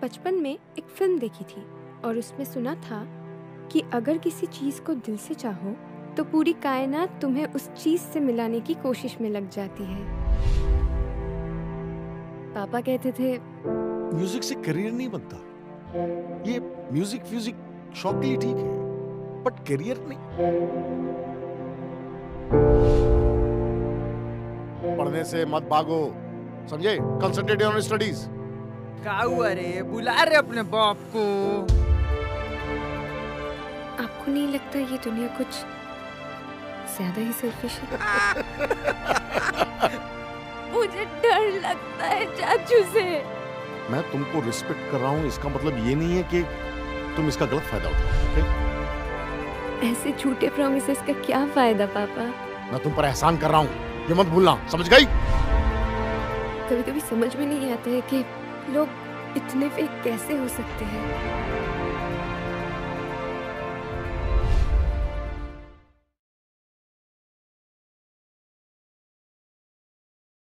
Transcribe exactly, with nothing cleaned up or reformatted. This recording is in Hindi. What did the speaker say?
बचपन में एक फिल्म देखी थी और उसमें सुना था कि अगर किसी चीज को दिल से चाहो तो पूरी कायनात तुम्हें उस चीज से मिलाने की कोशिश में लग जाती है। पापा कहते थे म्यूजिक से करियर नहीं बनता। ये म्यूजिक फ्यूजिक शौक के लिए ठीक है, बट करियर नहीं। पढ़ने से मत भागो, समझे? Concentrate on studies. क्या हुआ रे? बुला रहे अपने बाप को। आपको नहीं लगता ये दुनिया कुछ ज्यादा ही सेल्फिश है? मुझे डर लगता है चाचू से। मैं तुमको रिस्पेक्ट कर रहा हूँ, इसका मतलब ये नहीं है कि तुम इसका गलत फायदा उठाओ। ओके? ऐसे झूठे प्रॉमिसेस का क्या फायदा पापा? मैं तुम पर एहसान कर रहा हूँ, ये मत भूलना, समझ गई? कभी कभी समझ में नहीं आता है कि लोग इतने फेक कैसे हो सकते हैं।